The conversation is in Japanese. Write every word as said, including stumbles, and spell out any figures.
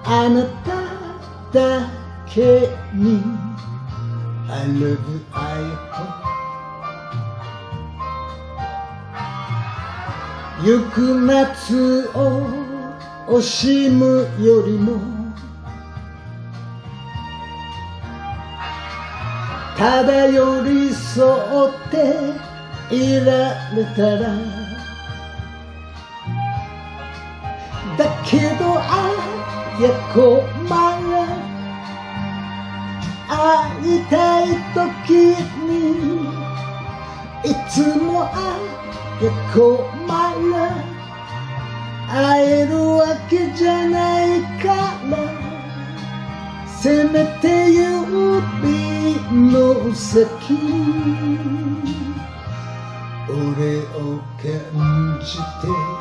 あなただけに I love you, I hope 行く夏を惜しむよりもただ寄り添っていられたらだけどあやこまら会いたい時にいつもあやこまら会えるわけじゃないからせめて指の先俺を感じて